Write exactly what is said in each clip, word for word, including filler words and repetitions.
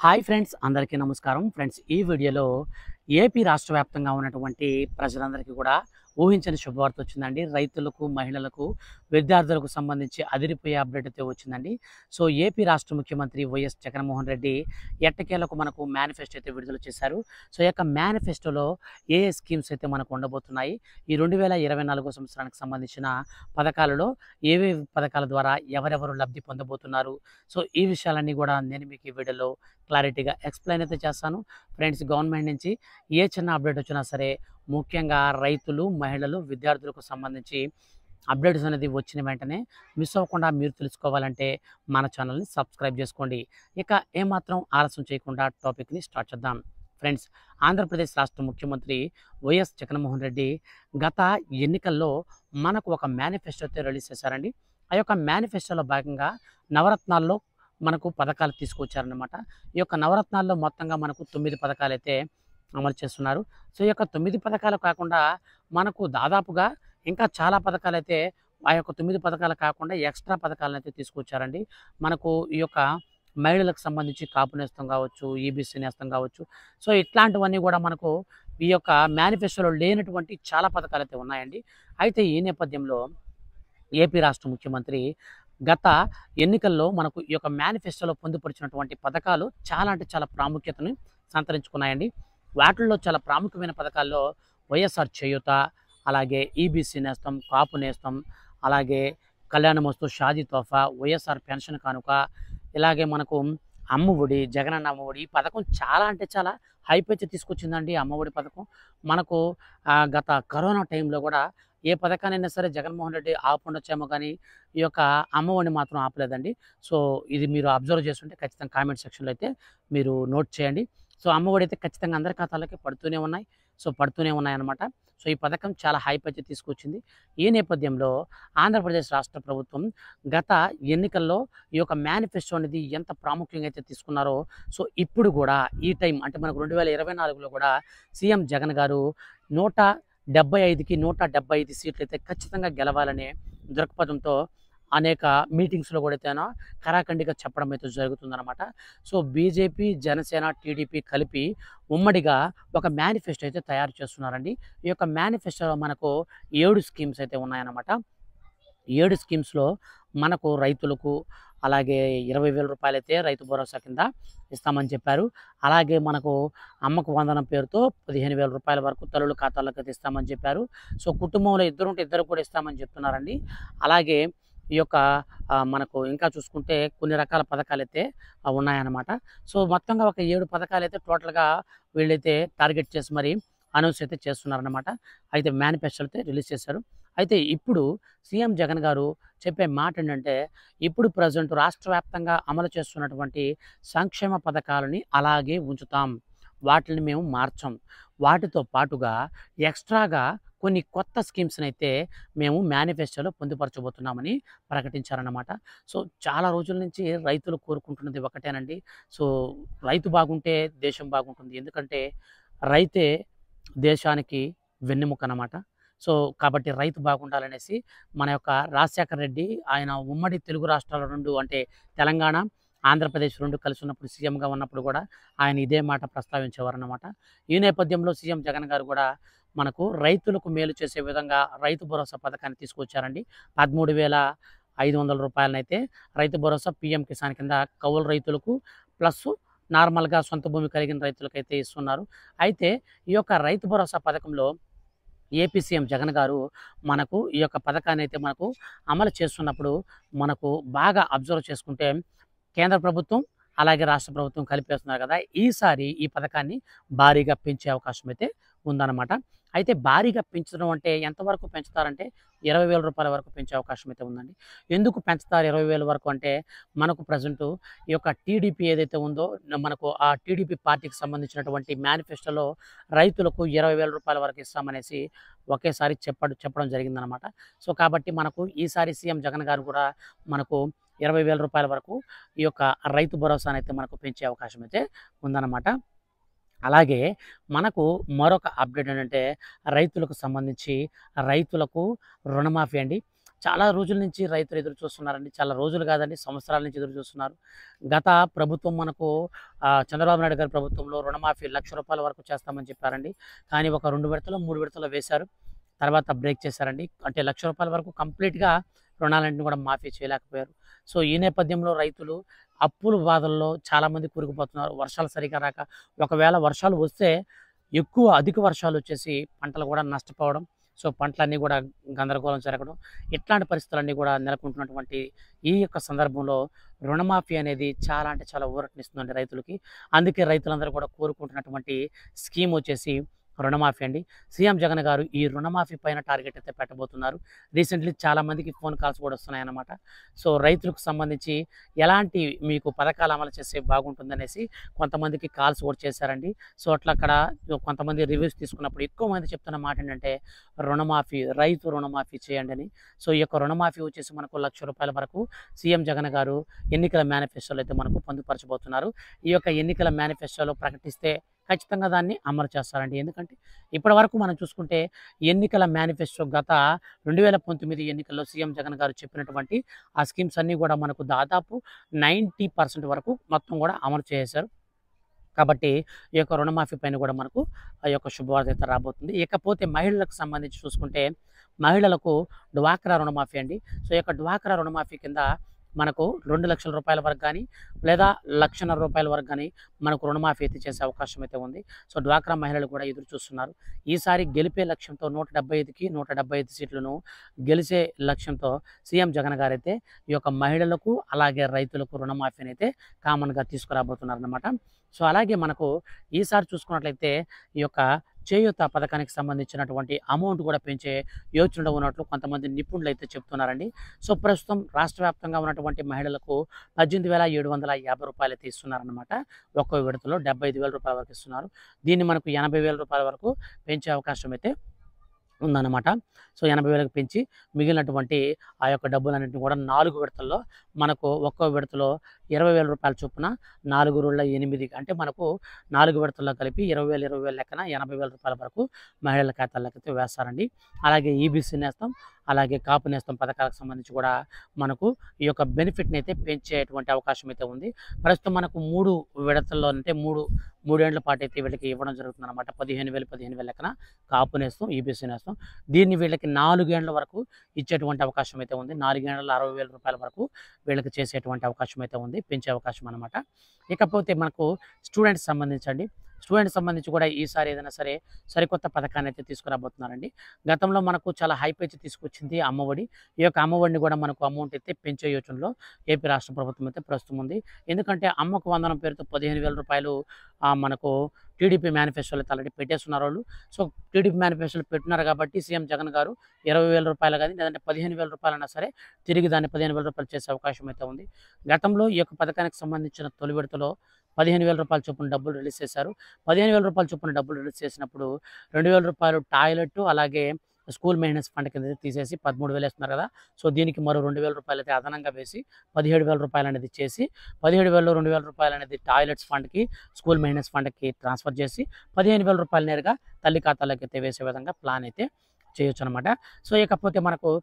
Hi friends, అందరికీ నమస్కారం. Friends, ఈ వీడియోలో ఏపీ రాష్ట్ర వ్యాప్తంగా ఉన్నటువంటి ప్రజలందరికీ కూడా ఊహించని శుభవార్త వచ్చిందండి. రైతులకు, మహిళలకు, విద్యార్థులకు సంబంధించి అదిరిపోయే అప్డేట్ అయితే వచ్చిందండి. సో ఏపీ రాష్ట్ర ముఖ్యమంత్రి వైఎస్ జగన్మోహన్ రెడ్డి ఎట్టకేలకు మనకు మేనిఫెస్టో అయితే విడుదల చేశారు. సో ఈ యొక్క మేనిఫెస్టోలో ఏ ఏ స్కీమ్స్ అయితే మనకు ఉండబోతున్నాయి, ఈ రెండు వేల ఇరవై నాలుగో సంవత్సరానికి సంబంధించిన పథకాలలో ఏవేవి పథకాల ద్వారా ఎవరెవరు లబ్ధి పొందబోతున్నారు, సో ఈ విషయాలన్నీ కూడా నేను మీకు ఈ వీడియోలో క్లారిటీగా ఎక్స్ప్లెయిన్ అయితే చేస్తాను. ఫ్రెండ్స్, గవర్నమెంట్ నుంచి ఏ చిన్న అప్డేట్ వచ్చినా సరే, ముఖ్యంగా రైతులు, మహిళలు, విద్యార్థులకు సంబంధించి అప్డేట్స్ అనేది వచ్చిన వెంటనే మిస్ అవ్వకుండా మీరు తెలుసుకోవాలంటే మన ఛానల్ని సబ్స్క్రైబ్ చేసుకోండి. ఇక ఏమాత్రం ఆలస్యం చేయకుండా టాపిక్ని స్టార్ట్ చేద్దాం. ఫ్రెండ్స్, ఆంధ్రప్రదేశ్ రాష్ట్ర ముఖ్యమంత్రి వైఎస్ జగన్మోహన్ రెడ్డి గత ఎన్నికల్లో మనకు ఒక మేనిఫెస్టో అయితే రిలీజ్ చేశారండి. ఆ యొక్క మేనిఫెస్టోలో భాగంగా నవరత్నాల్లో మనకు పథకాలు తీసుకొచ్చారనమాట. ఈ యొక్క నవరత్నాల్లో మొత్తంగా మనకు తొమ్మిది పథకాలు అయితే అమలు చేస్తున్నారు. సో ఈ యొక్క తొమ్మిది పథకాలు కాకుండా మనకు దాదాపుగా ఇంకా చాలా పథకాలు అయితే ఆ యొక్క తొమ్మిది పథకాలు కాకుండా ఎక్స్ట్రా పథకాలను అయితే తీసుకొచ్చారండి. మనకు ఈ యొక్క మహిళలకు సంబంధించి కాపు నేస్తం కావచ్చు, ఈబీసీ నేస్తం కావచ్చు. సో ఇట్లాంటివన్నీ కూడా మనకు ఈ యొక్క మేనిఫెస్టోలో లేనటువంటి చాలా పథకాలు అయితే ఉన్నాయండి. అయితే ఈ నేపథ్యంలో ఏపీ రాష్ట్ర ముఖ్యమంత్రి గత ఎన్నికల్లో మనకు ఈ యొక్క మేనిఫెస్టోలో పొందుపరిచినటువంటి పథకాలు చాలా అంటే చాలా ప్రాముఖ్యతను సంతరించుకున్నాయండి. వాటిల్లో చాలా ప్రాముఖ్యమైన పథకాల్లో వైఎస్ఆర్ చేయూత, అలాగే ఈబీసీ నేస్తం, కాపు నేస్తం, అలాగే కళ్యాణమస్తు, షాదీ తోఫా, వైఎస్ఆర్ పెన్షన్ కానుక, ఇలాగే మనకు అమ్మఒడి, జగనన్న అమ్మఒడి. ఈ పథకం చాలా అంటే చాలా హైప్ అయితే తీసుకొచ్చిందండి. అమ్మఒడి పథకం మనకు ఆ, గత కరోనా టైంలో కూడా ఏ పథకానైనా సరే జగన్మోహన్ రెడ్డి ఆపుండొచ్చేమో, కానీ ఈ యొక్క అమ్మఒడిని మాత్రం ఆపలేదండి. సో ఇది మీరు అబ్జర్వ్ చేస్తుంటే ఖచ్చితంగా కామెంట్ సెక్షన్లో అయితే మీరు నోట్ చేయండి. సో అమ్మఒడి అయితే ఖచ్చితంగా అందరి ఖాతాలకి పడుతూనే ఉన్నాయి. సో పడుతూనే ఉన్నాయన్నమాట. సో ఈ పథకం చాలా హైప్ అయితే తీసుకొచ్చింది. ఈ నేపథ్యంలో ఆంధ్రప్రదేశ్ రాష్ట్ర ప్రభుత్వం గత ఎన్నికల్లో ఈ యొక్క మేనిఫెస్టో అనేది ఎంత ప్రాముఖ్యంగా అయితే తీసుకున్నారో, సో ఇప్పుడు కూడా ఈ టైం అంటే మనకు రెండు వేల ఇరవై నాలుగులో కూడా సీఎం జగన్ గారు నూట డెబ్బై ఐదుకి నూట డెబ్బై ఐదు సీట్లు అయితే ఖచ్చితంగా గెలవాలనే దృక్పథంతో అనేక మీటింగ్స్లో కూడా అయితేనో కరాఖండిగా చెప్పడం అయితే జరుగుతుందన్నమాట. సో బీజేపీ, జనసేన, టీడీపీ కలిపి ఉమ్మడిగా ఒక మేనిఫెస్టో అయితే తయారు చేస్తున్నారండి. ఈ యొక్క మేనిఫెస్టోలో మనకు ఏడు స్కీమ్స్ అయితే ఉన్నాయన్నమాట. ఏడు స్కీమ్స్లో మనకు రైతులకు అలాగే ఇరవై వేల రూపాయలు అయితే రైతు భరోసా కింద ఇస్తామని చెప్పారు. అలాగే మనకు అమ్మకు వందనం పేరుతో పదిహేను వేల రూపాయల వరకు తల్లుల ఖాతాలకు అయితే ఇస్తామని చెప్పారు. సో కుటుంబంలో ఇద్దరు ఉంటే ఇద్దరు కూడా ఇస్తామని చెప్తున్నారండి. అలాగే ఈ యొక్క ఆ, మనకు ఇంకా చూసుకుంటే కొన్ని రకాల పథకాలు అయితే ఆ, ఉన్నాయన్నమాట. సో మొత్తంగా ఒక ఏడు పథకాలు అయితే టోటల్గా వీళ్ళైతే టార్గెట్ చేసి మరి అనౌన్స్ అయితే చేస్తున్నారన్నమాట. అయితే మేనిఫెస్టో అయితే రిలీజ్ చేశారు. అయితే ఇప్పుడు సీఎం జగన్ గారు చెప్పే మాట ఏంటంటే, ఇప్పుడు ప్రజెంట్ రాష్ట్ర వ్యాప్తంగా అమలు చేస్తున్నటువంటి సంక్షేమ పథకాలని అలాగే ఉంచుతాం, వాటిని మేము మార్చం. వాటితో పాటుగా ఎక్స్ట్రాగా కొన్ని కొత్త స్కీమ్స్ని అయితే మేము మేనిఫెస్టోలో పొందుపరచబోతున్నామని ప్రకటించారన్నమాట. సో చాలా రోజుల నుంచి రైతులు కోరుకుంటున్నది ఒకటేనండి. సో రైతు బాగుంటే దేశం బాగుంటుంది. ఎందుకంటే రైతే దేశానికి వెన్నెముక అన్నమాట. సో కాబట్టి రైతు బాగుండాలనేసి మన యొక్క రాజశేఖర రెడ్డి ఆయన ఉమ్మడి తెలుగు రాష్ట్రాల రెండు అంటే తెలంగాణ, ఆంధ్రప్రదేశ్ రెండు కలిసి ఉన్నప్పుడు సీఎంగా ఉన్నప్పుడు కూడా ఆయన ఇదే మాట ప్రస్తావించేవారు అన్నమాట. ఈ నేపథ్యంలో సీఎం జగన్ గారు కూడా మనకు రైతులకు మేలు చేసే విధంగా రైతు భరోసా పథకాన్ని తీసుకొచ్చారండి. పదమూడు వేల ఐదు వందల రూపాయలనైతే రైతు భరోసా పీఎం కిసాన్ కింద కౌలు రైతులకు ప్లస్ నార్మల్గా సొంత భూమి కలిగిన రైతులకైతే ఇస్తున్నారు. అయితే ఈ యొక్క రైతు భరోసా పథకంలో ఏపీ సీఎం జగన్ గారు మనకు ఈ యొక్క పథకాన్ని అయితే మనకు అమలు చేస్తున్నప్పుడు మనకు బాగా అబ్జర్వ్ చేసుకుంటే కేంద్ర ప్రభుత్వం అలాగే రాష్ట్ర ప్రభుత్వం కలిపేస్తున్నారు కదా, ఈసారి ఈ పథకాన్ని భారీగా పెంచే అవకాశం అయితే ఉందన్నమాట. అయితే భారీగా పెంచడం అంటే ఎంతవరకు పెంచుతారంటే ఇరవై వేల రూపాయల వరకు పెంచే అవకాశం అయితే ఉందండి. ఎందుకు పెంచుతారు ఇరవై వేల వరకు అంటే, మనకు ప్రజెంటు ఈ యొక్క టీడీపీ ఏదైతే ఉందో మనకు ఆ టీడీపీ పార్టీకి సంబంధించినటువంటి మేనిఫెస్టోలో రైతులకు ఇరవై వేల రూపాయల వరకు ఇస్తామనేసి ఒకేసారి చెప్పడం చెప్పడం జరిగిందనమాట. సో కాబట్టి మనకు ఈసారి సీఎం జగన్ గారు కూడా మనకు ఇరవై వేల రూపాయల వరకు ఈ యొక్క రైతు భరోసాను అయితే మనకు పెంచే అవకాశం అయితే ఉందన్నమాట. అలాగే మనకు మరొక అప్డేట్ ఏంటంటే, రైతులకు సంబంధించి రైతులకు రుణమాఫీ అండి. చాలా రోజుల నుంచి రైతులు ఎదురు చూస్తున్నారండి. చాలా రోజులు కాదండి, సంవత్సరాల నుంచి ఎదురు చూస్తున్నారు. గత ప్రభుత్వం మనకు ఆహ్, చంద్రబాబు నాయుడు గారి ప్రభుత్వంలో రుణమాఫీ ఒక లక్ష రూపాయల వరకు చేస్తామని చెప్పారండి. కానీ ఒక రెండు విడతలో, మూడు విడతలో వేశారు. తర్వాత బ్రేక్ చేశారండి. అంటే ఒక లక్ష రూపాయల వరకు కంప్లీట్‌గా రుణాలన్నిటిని కూడా మాఫీ చేయలేకపోయారు. సో, ఈ నేపథ్యంలో రైతులు అప్పుల బాధల్లో చాలామంది కూరుకుపోతున్నారు. వర్షాలు సరిగ్గా రాక, ఒకవేళ వర్షాలు వస్తే ఎక్కువ అధిక వర్షాలొచ్చేసి పంటలు కూడా నష్టపోవడం. సో, పంటలన్నీ కూడా గందరగోళం జరగడం. ఇట్లాంటి పరిస్థితులన్నీ కూడా నెలకొంటున్నటువంటి ఈ యొక్క సందర్భంలో రుణమాఫీ అనేది చాలా అంటే చాలా ఊరటనిస్తుందండి రైతులకి. అందుకే రైతులందరూ కూడా కోరుకుంటున్నటువంటి స్కీమ్ వచ్చేసి రుణమాఫీ అండి. సీఎం జగన్ గారు ఈ రుణమాఫీ పైన టార్గెట్ అయితే పెట్టబోతున్నారు. రీసెంట్‌లీ చాలా మందికి ఫోన్ కాల్స్ కూడా వస్తున్నాయన్నమాట. సో, రైతులకు సంబంధించి ఎలాంటి మీకు పథకాలు అమలు చేస్తే బాగుంటుందనేసి కొంతమందికి కాల్స్ కూడా చేశారండి. సో, అట్లా అక్కడ కొంతమంది రివ్యూస్ తీసుకున్నప్పుడు ఎక్కువ మంది చెప్తున్న మాట ఏంటంటే రుణమాఫీ, రైతు రుణమాఫీ చేయండి అని. సో, ఈ యొక్క రుణమాఫీ వచ్చేసి మనకు ఒక లక్ష రూపాయల వరకు సీఎం జగన్ గారు ఎన్నికల మేనిఫెస్టోలో అయితే మనకు పొందుపరచబోతున్నారు. ఈ యొక్క ఎన్నికల మేనిఫెస్టోలో ప్రకటిస్తే ఖచ్చితంగా దాన్ని అమలు చేస్తారండి. ఎందుకంటే ఇప్పటివరకు మనం చూసుకుంటే ఎన్నికల మేనిఫెస్టో గత రెండు వేల పంతొమ్మిది ఎన్నికల్లో సీఎం జగన్ గారు చెప్పినటువంటి ఆ స్కీమ్స్ అన్నీ కూడా మనకు దాదాపు తొంభై శాతం వరకు మొత్తం కూడా అమలు చేసేశారు. కాబట్టి ఈ యొక్క రుణమాఫీ పైన కూడా మనకు ఆ యొక్క శుభవార్త అయితే రాబోతుంది. ఇకపోతే మహిళలకు సంబంధించి చూసుకుంటే మహిళలకు డ్వాక్రా రుణమాఫీ అండి. సో, ఈ యొక్క డ్వాక్రా రుణమాఫీ కింద మనకు రెండు లక్షల రూపాయల వరకు గానీ, లేదా లక్షన్నర రూపాయల వరకు గానీ మనకు రుణమాఫీ అయితే చేసే అవకాశం అయితే ఉంది. సో, డ్వాక్రా మహిళలు కూడా ఎదురు చూస్తున్నారు. ఈసారి గెలిపే లక్ష్యంతో నూట డెబ్బై ఐదుకి నూట డెబ్బై ఐదు సీట్లను గెలిచే లక్ష్యంతో సీఎం జగన్ గారైతే ఈ యొక్క మహిళలకు, అలాగే రైతులకు రుణమాఫీని అయితే కామన్‌గా తీసుకురాబోతున్నారన్నమాట. సో, అలాగే మనకు ఈసారి చూసుకున్నట్లయితే ఈ యొక్క చేయూత పథకానికి సంబంధించినటువంటి అమౌంట్ కూడా పెంచే యోచనలో ఉన్నట్లు కొంతమంది నిపుణులు అయితే చెప్తున్నారండి. సో, ప్రస్తుతం రాష్ట్ర వ్యాప్తంగా ఉన్నటువంటి మహిళలకు పద్దెనిమిది వేల ఏడు వందల యాభై రూపాయలు అయితే ఇస్తున్నారన్నమాట. ఒక్కో విడతలో డెబ్బై ఐదు వేల రూపాయల వరకు ఇస్తున్నారు. దీన్ని మనకు ఎనభై వేల రూపాయల వరకు పెంచే అవకాశం అయితే ఉందన్నమాట. సో, ఎనభై వేలకు పెంచి మిగిలినటువంటి ఆ యొక్క డబ్బులన్నింటిని కూడా నాలుగు విడతల్లో మనకు ఒక్కో విడతలో ఇరవై వేల రూపాయల చొప్పున నాలుగు రోళ్ళ ఎనిమిది అంటే మనకు నాలుగు విడతల్లో కలిపి ఇరవై వేలు, ఇరవై వేలు లెక్కన ఎనభై వేల రూపాయల వరకు మహిళల ఖాతాల్లోకైతే వేస్తారండి. అలాగే ఈబీసీ నేస్తం, అలాగే కాపు నేస్తం పథకాలకు సంబంధించి కూడా మనకు ఈ యొక్క బెనిఫిట్‌ని అయితే పెంచేటువంటి అవకాశం అయితే ఉంది. ప్రస్తుతం మనకు మూడు విడతల్లో అంటే మూడు మూడేండ్ల పాటు అయితే వీళ్ళకి ఇవ్వడం జరుగుతుందన్నమాట. పదిహేను వేలు, పదిహేను వేలు లెక్కన కాపు నేస్తం, ఈబీసీ నేస్తం. దీన్ని వీళ్ళకి నాలుగు ఏండ్ల వరకు ఇచ్చేటువంటి అవకాశం అయితే ఉంది. నాలుగు ఏండ్లలో అరవై వేల రూపాయల వరకు వీళ్ళకి చేసేటువంటి అవకాశం అయితే ఉంది. పెంచే అవకాశం అన్నమాట. ఇకపోతే మనకు స్టూడెంట్స్ సంబంధించండి. స్టూడెంట్స్ సంబంధించి కూడా ఈసారి ఏదైనా సరే సరికొత్త పథకాన్ని అయితే తీసుకురాబోతున్నారండి. గతంలో మనకు చాలా హైప్ అయితే తీసుకొచ్చింది అమ్మఒడి. ఈ యొక్క అమ్మఒడిని కూడా మనకు అమౌంట్ అయితే పెంచే యోచనలో ఏపీ రాష్ట్ర ప్రభుత్వం అయితే ప్రస్తుతం ఉంది. ఎందుకంటే అమ్మకు వందనం పేరుతో పదిహేను వేల రూపాయలు ఆహ్, మనకు టీడీపీ మేనిఫెస్టోలో ఆల్రెడీ పెట్టేస్తున్నారు వాళ్ళు. సో, టీడీపీ మేనిఫెస్టోలో పెట్టున్నారు కాబట్టి సీఎం జగన్ గారు ఇరవై వేల రూపాయలు గానీ, లేదంటే పదిహేను వేల రూపాయలైనా సరే తిరిగి దాన్ని పదిహేను వేల రూపాయలు చేసే అవకాశం అయితే ఉంది. గతంలో ఈ యొక్క పథకానికి సంబంధించిన తొలి విడతలో పదిహేను వేల రూపాయల చొప్పున డబ్బులు రిలీజ్ చేశారు. పదిహేను వేల రూపాయల చొప్పున డబ్బులు రిలీజ్ చేసినప్పుడు రెండు వేల రూపాయలు టాయిలెట్, అలాగే స్కూల్ మెయింటెనెన్స్ ఫండ్ కింద తీసేసి పదమూడు వేలు వేస్తున్నారు కదా! సో, దీనికి మరో రెండు వేల రూపాయలు అయితే అదనంగా వేసి పదిహేడు వేల రూపాయలు అనేది చేసి పదిహేడు వేలలో రెండు వేల రూపాయలు అనేది టాయిలెట్స్ ఫండ్‌కి, స్కూల్ మెయింటెనెన్స్ ఫండ్‌కి ట్రాన్స్‌ఫర్ చేసి పదిహేను వేల రూపాయలు నేరుగా తల్లి ఖాతాలోకి అయితే వేసే విధంగా ప్లాన్ అయితే చేయొచ్చనమాట. సో, ఇకపోతే మనకు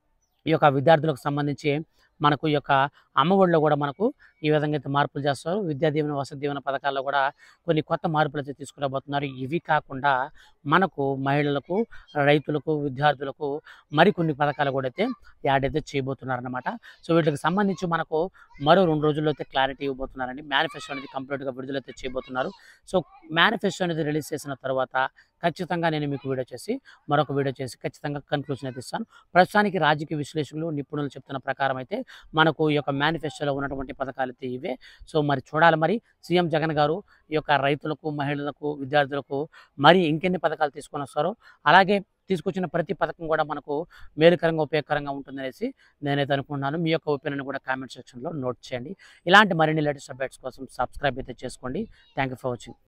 ఈ యొక్క విద్యార్థులకు సంబంధించి మనకు ఈ యొక్క అమ్మఒడిలో కూడా మనకు ఈ విధంగా అయితే మార్పులు చేస్తారు. విద్యా దీవెన, వసతి దీవెన పథకాల్లో కూడా కొన్ని కొత్త మార్పులు అయితే తీసుకురాబోతున్నారు. ఇవి కాకుండా మనకు మహిళలకు, రైతులకు, విద్యార్థులకు మరికొన్ని పథకాలు కూడా అయితే యాడ్ అయితే చేయబోతున్నారన్నమాట. సో, వీటికి సంబంధించి మనకు మరో రెండు రోజుల్లో అయితే క్లారిటీ ఇవ్వబోతున్నారండి. మేనిఫెస్టో అనేది కంప్లీట్‌గా విడుదలైతే చేయబోతున్నారు. సో, మేనిఫెస్టో అనేది రిలీజ్ చేసిన తర్వాత ఖచ్చితంగా నేను మీకు వీడియో చేసి మరొక వీడియో చేసి ఖచ్చితంగా కన్క్లూజన్ అయితే ఇస్తాను. ప్రస్తుతానికి రాజకీయ విశ్లేషకులు, నిపుణులు చెప్తున్న ప్రకారం అయితే మనకు ఈ యొక్క మేనిఫెస్టోలో ఉన్నటువంటి పథకాలు అయితే ఇవే. సో, మరి చూడాలి మరి సీఎం జగన్ గారు ఈ యొక్క రైతులకు, మహిళలకు, విద్యార్థులకు మరి ఇంకెన్ని పథకాలు తీసుకొని వస్తారో, అలాగే తీసుకొచ్చిన ప్రతి పథకం కూడా మనకు మేలుకరంగా, ఉపయోగకరంగా ఉంటుందనేసి నేనైతే అనుకుంటున్నాను. మీ యొక్క ఒపీనియన్ కూడా కామెంట్ సెక్షన్‌లో నోట్ చేయండి. ఇలాంటి మరిన్ని లేటెస్ట్ అప్డేట్స్ కోసం సబ్స్క్రైబ్ అయితే చేసుకోండి. Thank you for watching.